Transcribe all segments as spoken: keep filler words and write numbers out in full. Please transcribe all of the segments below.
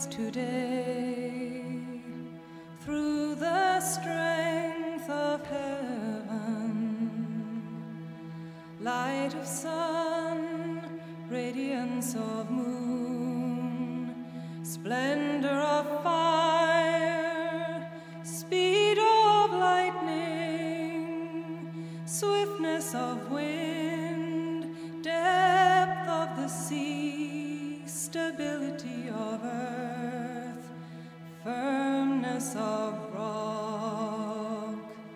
today through the strength of heaven, light of sun, radiance of moon, splendor of fire, speed of lightning, swiftness of wind, depth of the sea, stability of earth, firmness of rock.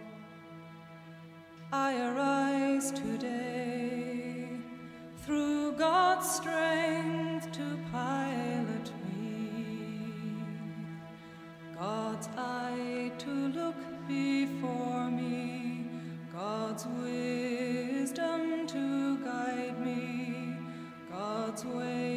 I arise today through God's strength to pilot me, God's eye to look before me, God's wisdom to guide me, God's way